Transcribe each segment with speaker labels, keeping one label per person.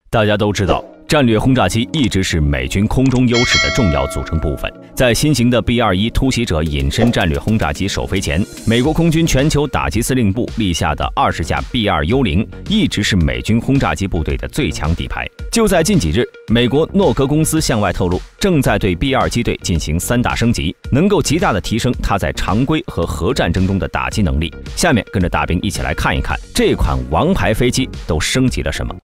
Speaker 1: 大家都知道，战略轰炸机一直是美军空中优势的重要组成部分。在新型的 B-21突袭者隐身战略轰炸机首飞前，美国空军全球打击司令部立下的20架 B-2幽灵一直是美军轰炸机部队的最强底牌。就在近几日，美国诺格公司向外透露，正在对 B-2机队进行3大升级，能够极大的提升它在常规和核战争中的打击能力。下面跟着大兵一起来看一看这款王牌飞机都升级了什么。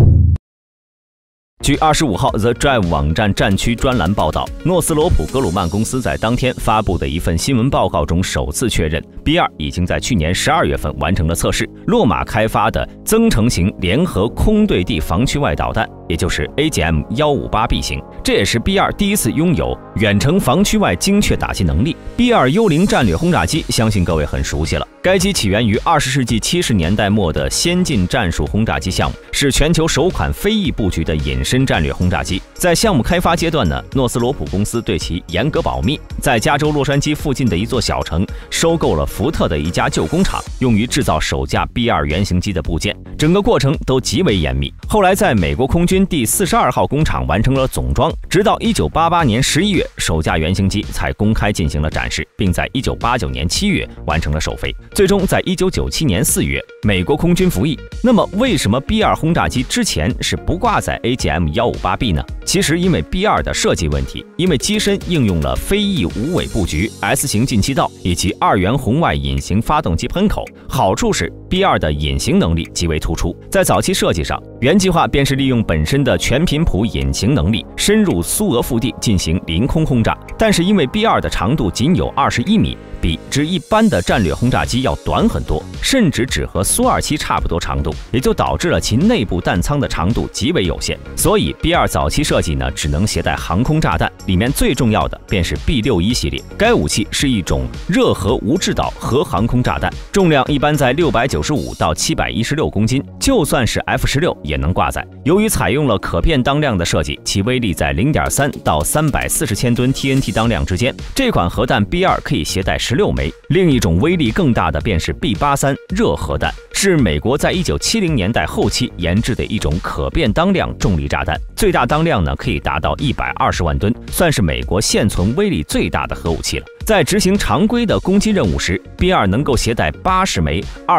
Speaker 1: 据25号 The Drive 网站战区专栏报道，诺斯罗普格鲁曼公司在当天发布的一份新闻报告中首次确认 B-2已经在去年12月份完成了测试，洛马开发的增程型联合空对地防区外导弹，也就是 AGM-158B 型，这也是 B-2第一次拥有远程防区外精确打击能力。B-2幽灵战略轰炸机相信各位很熟悉了，该机起源于20世纪70年代末的先进战术轰炸机项目，是全球首款飞翼布局的隐身战略轰炸机。在项目开发阶段呢，诺斯罗普公司对其严格保密，在加州洛杉矶附近的一座小城收购了福特的一家旧工厂，用于制造首架 B-2原型机的部件，整个过程都极为严密。后来在美国空军第42号工厂完成了总装，直到1988年11月，首架原型机才公开进行了展示，并在1989年7月完成了首飞，最终在1997年4月美国空军服役。那么为什么 B-2轰炸机之前是不挂载 AGM-158B 呢？其实因为 B-2的设计问题，因为机身应用了飞翼无尾布局、S 型进气道以及2元红外隐形发动机喷口，好处是 B-2的隐形能力极为突出。在早期设计上，原计划便是利用本身的全频谱隐形能力，深入苏俄腹地进行临空轰炸，但是因为 B-2的长度仅有21米，比之一般的战略轰炸机要短很多，甚至只和苏27差不多长度，也就导致了其内部弹仓的长度极为有限。所以 B-2早期设计呢，只能携带航空炸弹，里面最重要的便是 B-61系列。该武器是一种热核无制导核航空炸弹，重量一般在695到716公斤，就算是 F-16也能挂载。由于采用了可变当量的设计，其威力在 0.3 到340千吨 TNT 当量之间。这款核弹 B-2可以携带16枚。另一种威力更大的便是 B-83热核弹，是美国在1970年代后期研制的一种可变当量重力炸弹，最大当量呢可以达到120万吨，算是美国现存威力最大的核武器了。在执行常规的攻击任务时， B-2能够携带80枚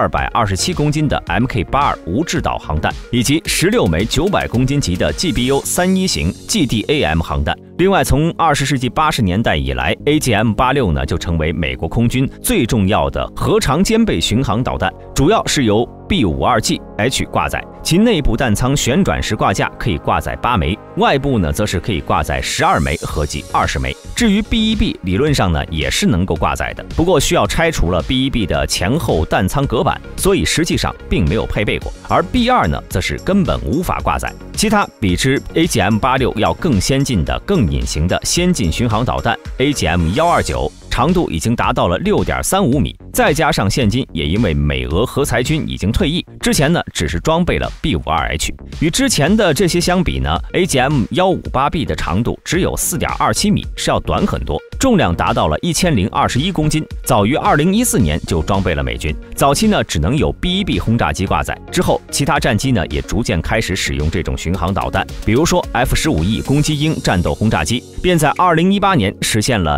Speaker 1: 227公斤的 Mk82无制导航弹，以及16枚900公斤级的 GBU-31型 GDAM 航弹。另外，从20世纪80年代以来 ，AGM-86呢就成为美国空军最重要的核常兼备巡航导弹，主要是由 B-52GH 挂载，其内部弹仓旋转式挂架可以挂载8枚，外部呢则是可以挂载12枚，合计20枚。至于 B-1B 理论上呢也是能够挂载的，不过需要拆除了 B-1B 的前后弹仓隔板，所以实际上并没有配备过。而 B-2呢则是根本无法挂载。其他比之 AGM-86要更先进的、更隐形的先进巡航导弹 AGM-129。长度已经达到了6.35米，再加上现今也因为美俄核裁军已经退役，之前呢只是装备了 B-52H。与之前的这些相比呢 ，AGM-158B 的长度只有4.27米，是要短很多，重量达到了1021公斤，早于2014年就装备了美军。早期呢只能有 B-1B 轰炸机挂载，之后其他战机呢也逐渐开始使用这种巡航导弹，比如说 F-15E 攻击鹰战斗轰炸机，便在2018年实现了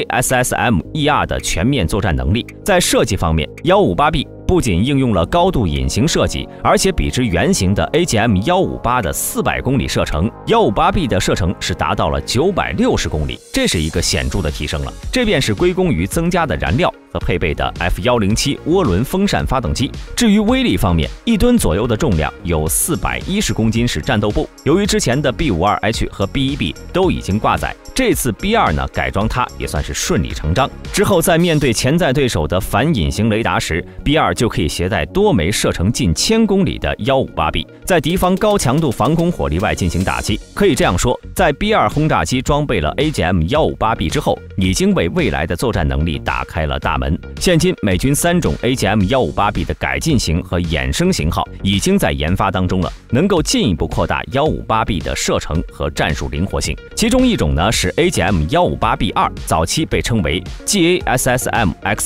Speaker 1: JASSM-ER 的全面作战能力。在设计方面，158B不仅应用了高度隐形设计，而且比之原型的 AGM-158的400公里射程，158B 的射程是达到了960公里，这是一个显著的提升了。这便是归功于增加的燃料和配备的 F-107涡轮风扇发动机。至于威力方面，1吨左右的重量，有410公斤是战斗部。由于之前的 B-52H 和 B-1B 都已经挂载，这次 B-2呢改装它也算是顺理成章。之后在面对潜在对手的反隐形雷达时， B-2就可以携带多枚射程近1000公里的158B，在敌方高强度防空火力外进行打击。可以这样说，在 B-2轰炸机装备了 AGM-158B 之后，已经为未来的作战能力打开了大门。现今美军3种 AGM-158B 的改进型和衍生型号已经在研发当中了，能够进一步扩大 158B 的射程和战术灵活性。其中一种呢是 AGM-158B2，早期被称为 GASSM-XR。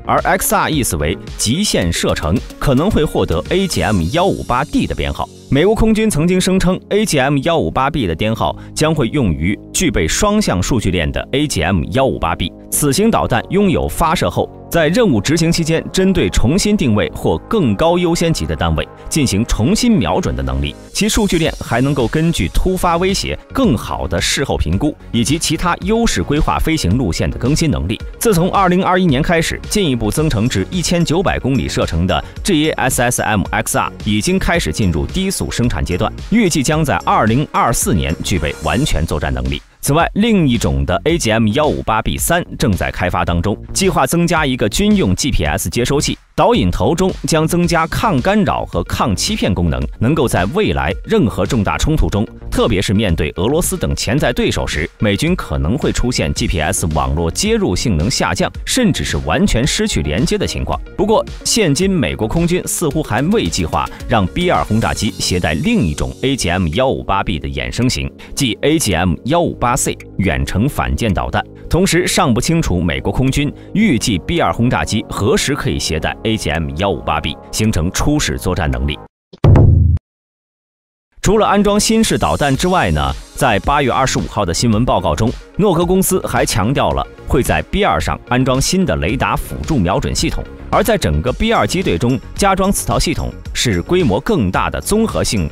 Speaker 1: 而 XR 意思为极限射程，可能会获得 AGM-158D 的编号。美国空军曾经声称 AGM-158B 的编号将会用于具备双向数据链的 AGM-158B。此型导弹拥有发射后在任务执行期间针对重新定位或更高优先级的单位进行重新瞄准的能力。其数据链还能够根据突发威胁更好的事后评估以及其他优势规划飞行路线的更新能力。自从2021年开始，进一步增程至1900公里射程的 JASSM-XR 已经开始进入低速生产阶段，预计将在2024年具备完全作战能力。此外，另一种的 AGM-158B3 正在开发当中，计划增加一个军用 GPS 接收器，导引头中将增加抗干扰和抗欺骗功能，能够在未来任何重大冲突中，特别是面对俄罗斯等潜在对手时，美军可能会出现 GPS 网络接入性能下降，甚至是完全失去连接的情况。不过，现今美国空军似乎还未计划让 B-2轰炸机携带另一种 AGM-158B 的衍生型，即 AGM-158C 远程反舰导弹。同时，尚不清楚美国空军预计 B-2轰炸机何时可以携带 AGM-158B， 形成初始作战能力。除了安装新式导弹之外呢，在8月25号的新闻报告中，诺格公司还强调了会在 B-2上安装新的雷达辅助瞄准系统，而在整个 B-2机队中加装此套系统是规模更大的综合性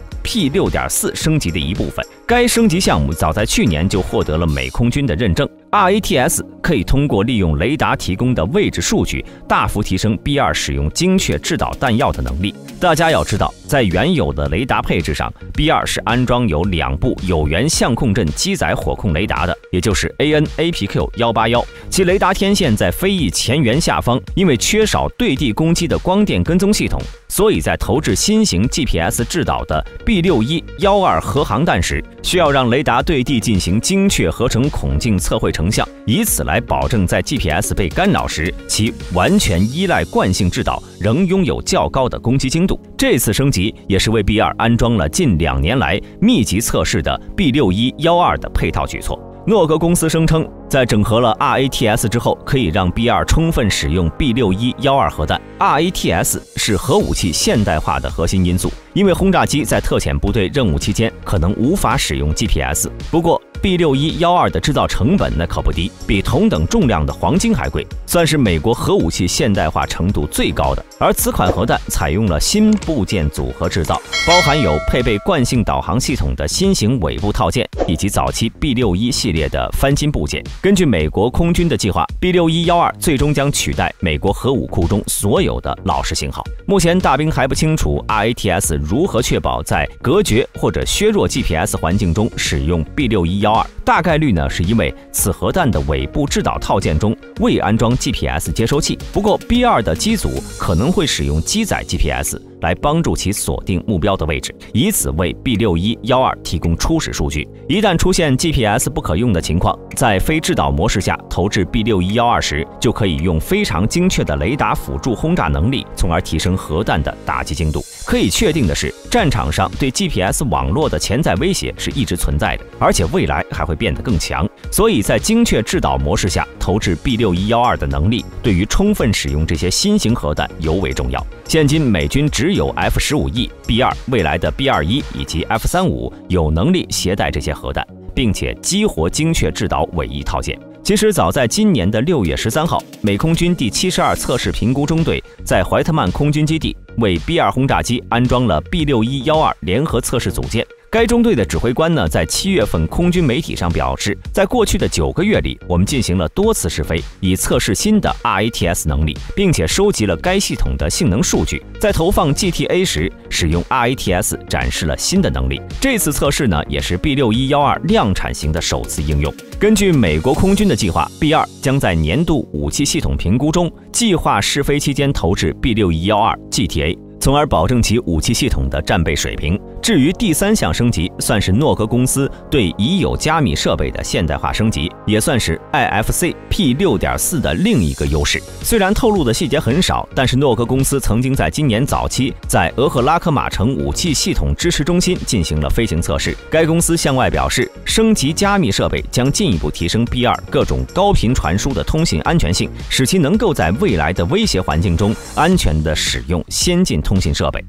Speaker 1: P6.4 升级的一部分。该升级项目早在去年就获得了美空军的认证。RATS 可以通过利用雷达提供的位置数据，大幅提升 B-2使用精确制导弹药的能力。大家要知道，在原有的雷达配置上 ，B-2是安装有2部有源相控阵机载火控雷达的，也就是 AN/APQ-181，其雷达天线在飞翼前缘下方，因为缺少对地攻击的光电跟踪系统，所以在投掷新型 GPS 制导的 B6112核航弹时，需要让雷达对地进行精确合成孔径测绘成像，以此来保证在 GPS 被干扰时，其完全依赖惯性制导仍拥有较高的攻击精度。这次升级也是为 B-2安装了近2年来密集测试的 B6112的配套举措。诺格公司声称，在整合了 RATS 之后，可以让 B-2充分使用 B6112核弹。RATS 是核武器现代化的核心因素，因为轰炸机在特遣部队任务期间可能无法使用 GPS。不过 B6112的制造成本那可不低，比同等重量的黄金还贵，算是美国核武器现代化程度最高的。而此款核弹采用了新部件组合制造，包含有配备惯性导航系统的新型尾部套件，以及早期 B61系列的翻新部件。根据美国空军的计划， B6112最终将取代美国核武库中所有的老式型号。目前大兵还不清楚 RATS 如何确保在隔绝或者削弱 GPS 环境中使用 B6112，大概率呢是因为此核弹的尾部制导套件中未安装 GPS 接收器。不过 B-2的机组可能会使用机载 GPS 来帮助其锁定目标的位置，以此为 B6112提供初始数据。一旦出现 GPS 不可用的情况，在非制导模式下投掷 B6112时，就可以用非常精确的雷达辅助轰炸能力，从而提升核弹的打击精度。可以确定的是，战场上对 GPS 网络的潜在威胁是一直存在的，而且未来还会变得更强。所以在精确制导模式下投掷 B6112的能力，对于充分使用这些新型核弹尤为重要。现今美军只有 F-15E、B-2、未来的 B-21以及 F-35有能力携带这些核弹，并且激活精确制导尾翼套件。其实早在今年的6月13号，美空军第72测试评估中队在怀特曼空军基地为 B-2轰炸机安装了 B6112联合测试组件。该中队的指挥官呢，在7月份空军媒体上表示，在过去的9个月里，我们进行了多次试飞，以测试新的 RATS 能力，并且收集了该系统的性能数据。在投放 GTA 时，使用 RATS 展示了新的能力。这次测试呢，也是 B6112量产型的首次应用。根据美国空军的计划 ，B-2将在年度武器系统评估中计划试飞期间投掷 B6112 GTA。 从而保证其武器系统的战备水平。至于第3项升级，算是诺格公司对已有加密设备的现代化升级，也算是 IFC P6.4 的另一个优势。虽然透露的细节很少，但是诺格公司曾经在今年早期在俄赫拉克马城武器系统支持中心进行了飞行测试。该公司向外表示，升级加密设备将进一步提升 B2 各种高频传输的通信安全性，使其能够在未来的威胁环境中安全地使用先进通信设备。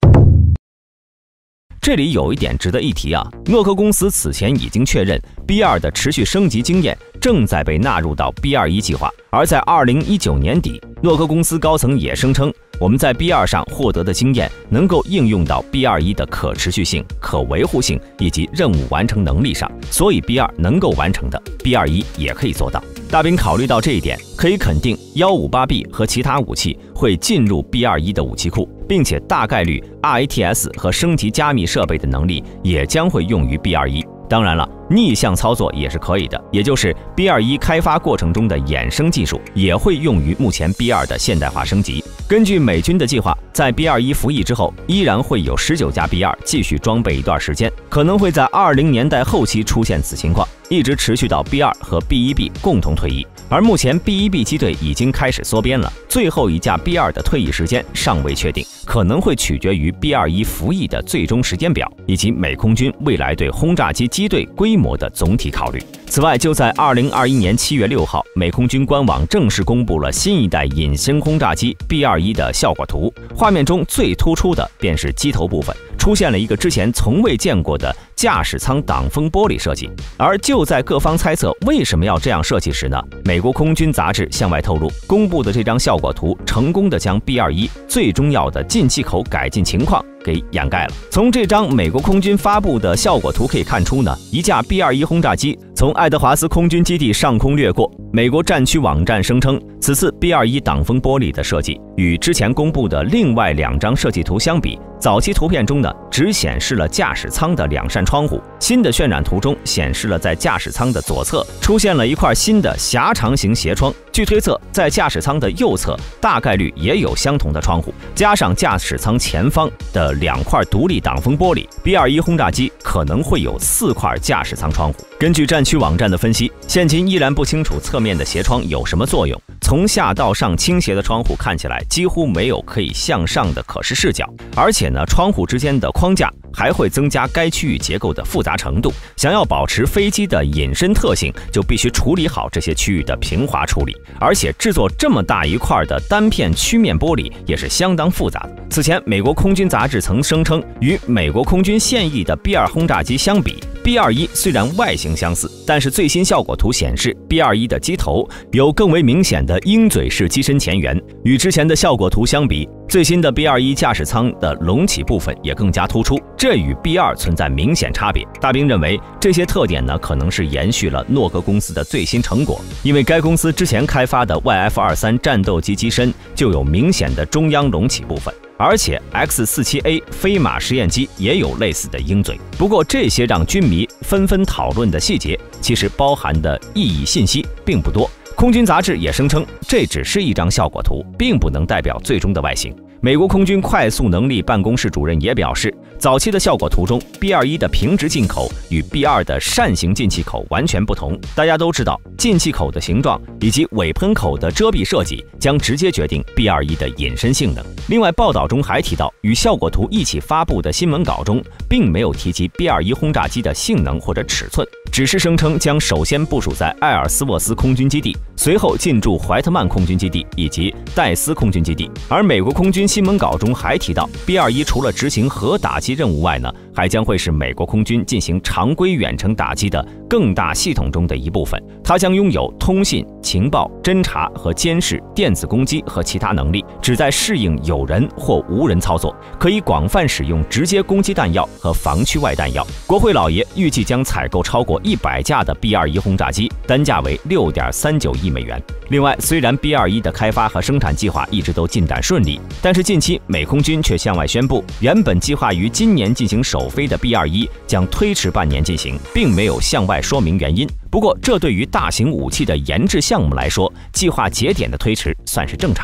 Speaker 1: 这里有一点值得一提啊，诺克公司此前已经确认 B2 的持续升级经验正在被纳入到 B21 计划，而在2019年底，诺克公司高层也声称，我们在 B2 上获得的经验能够应用到 B21 的可持续性、可维护性以及任务完成能力上，所以 B2 能够完成的 B21 也可以做到。大兵考虑到这一点，可以肯定 158B 和其他武器会进入 B21 的武器库，并且大概率 RATS 和升级加密设备的能力也将会用于 B21。当然了，逆向操作也是可以的，也就是 B21 开发过程中的衍生技术也会用于目前 B2 的现代化升级。根据美军的计划，在 B21 服役之后，依然会有19架 B2 继续装备一段时间，可能会在20年代后期出现此情况，一直持续到 B2 和 B1B 共同退役。而目前 B1B 机队已经开始缩编了，最后一架 B2 的退役时间尚未确定，可能会取决于 B21 服役的最终时间表，以及美空军未来对轰炸机机队规模的总体考虑。此外，就在2021年7月6号，美空军官网正式公布了新一代隐身轰炸机 B21 的效果图，画面中最突出的便是机头部分，出现了一个之前从未见过的驾驶舱挡风玻璃设计。而就在各方猜测为什么要这样设计时呢，美国空军杂志向外透露，公布的这张效果图成功的将 B21 最重要的进气口改进情况给掩盖了。从这张美国空军发布的效果图可以看出呢，一架 B21 轰炸机从爱德华斯空军基地上空掠过。美国战区网站声称，此次 B21 挡风玻璃的设计与之前公布的另外2张设计图相比，早期图片中呢只显示了驾驶舱的2扇窗户，新的渲染图中显示了在驾驶舱的左侧出现了一块新的狭长型斜窗。据推测，在驾驶舱的右侧大概率也有相同的窗户，加上驾驶舱前方的2块独立挡风玻璃， B21 轰炸机可能会有4块驾驶舱窗户。根据战区网站的分析，现今依然不清楚侧面的斜窗有什么作用，从下到上倾斜的窗户看起来几乎没有可以向上的可视视角，而且呢，窗户之间的框架还会增加该区域结构的复杂程度。想要保持飞机的隐身特性，就必须处理好这些区域的平滑处理，而且制作这么大一块的单片曲面玻璃也是相当复杂的。此前，美国空军杂志曾声称，与美国空军现役的 B2 轰炸机相比， B21 虽然外形相似，但是最新效果图显示 B21 的机头有更为明显的鹰嘴式机身前缘，与之前的效果图相比，最新的 B21 驾驶舱的隆起部分也更加突出，这与 B2 存在明显差别。大兵认为，这些特点呢可能是延续了诺格公司的最新成果，因为该公司之前开发的 YF-23 战斗机机身就有明显的中央隆起部分，而且 X-47A 飞马实验机也有类似的鹰嘴。不过，这些让军迷纷纷讨论的细节，其实包含的意义信息并不多。空军杂志也声称，这只是一张效果图，并不能代表最终的外形。美国空军快速能力办公室主任也表示，早期的效果图中 B21 的平直进口与 B2 的扇形进气口完全不同。大家都知道，进气口的形状以及尾喷口的遮蔽设计将直接决定 B21 的隐身性能。另外，报道中还提到，与效果图一起发布的新闻稿中并没有提及 B21 轰炸机的性能或者尺寸，只是声称将首先部署在埃尔斯沃斯空军基地，随后进驻怀特曼空军基地以及戴斯空军基地。而美国空军新闻稿中还提到， B21 除了执行核打击任务外呢，还将会是美国空军进行常规远程打击的更大系统中的一部分。它将拥有通信、情报、侦察和监视、电子攻击和其他能力，旨在适应有人或无人操作，可以广泛使用直接攻击弹药和防区外弹药。国会老爷预计将采购超过100架的 B21 轰炸机，单价为6.39亿美元。另外，虽然 B21 的开发和生产计划一直都进展顺利，但是近期美空军却向外宣布，原本计划于今年进行首飞的 B21 将推迟半年进行，并没有向外说明原因。不过，这对于大型武器的研制项目来说，计划节点的推迟算是正常的。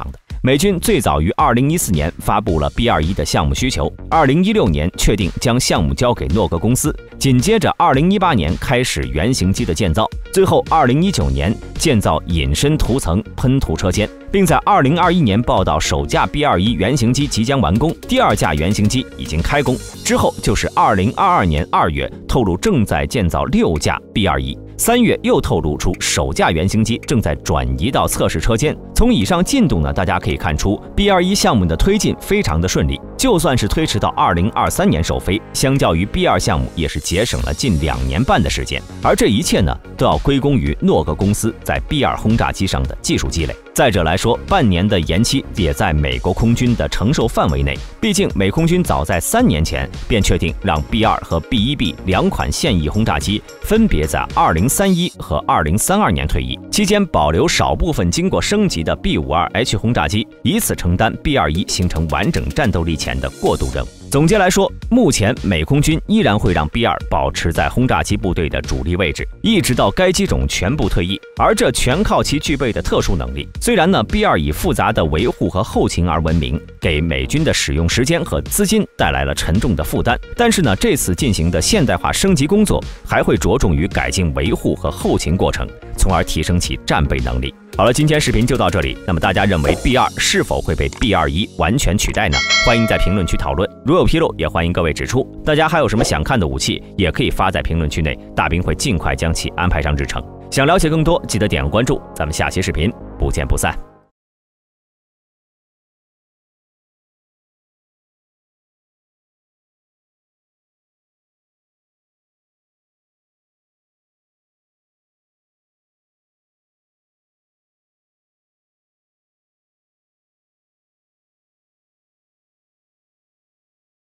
Speaker 1: 美军最早于2014年发布了 B-21的项目需求，2016年确定将项目交给诺格公司，紧接着2018年开始原型机的建造，最后2019年建造隐身涂层喷涂车间，并在2021年报道首架 B-21原型机即将完工，第2架原型机已经开工，之后就是2022年2月透露正在建造6架 B-21，3月又透露出首架原型机正在转移到测试车间。从以上进度呢，大家可以看出 B-21项目的推进非常的顺利，就算是推迟到2023年首飞，相较于 B-2项目也是节省了近2年半的时间。而这一切呢，都要归功于诺格公司在 B-2轰炸机上的技术积累。再者来说，半年的延期也在美国空军的承受范围内，毕竟美空军早在3年前便确定让 B-2和 B-1B 2款现役轰炸机分别在2031和2032年退役，期间保留少部分经过升级的 B-52H 轰炸机，以此承担 B-21形成完整战斗力前的过渡任务。总结来说，目前美空军依然会让 B-2保持在轰炸机部队的主力位置，一直到该机种全部退役，而这全靠其具备的特殊能力。虽然呢 B-2以复杂的维护和后勤而闻名，给美军的使用时间和资金带来了沉重的负担，但是呢这次进行的现代化升级工作还会着重于改进维护和后勤过程，从而提升其战备能力。好了，今天视频就到这里。那么大家认为 B-2是否会被 B-21完全取代呢？欢迎在评论区讨论，如有纰漏也欢迎各位指出。大家还有什么想看的武器，也可以发在评论区内，大兵会尽快将其安排上日程。想了解更多，记得点个关注，咱们下期视频不见不散。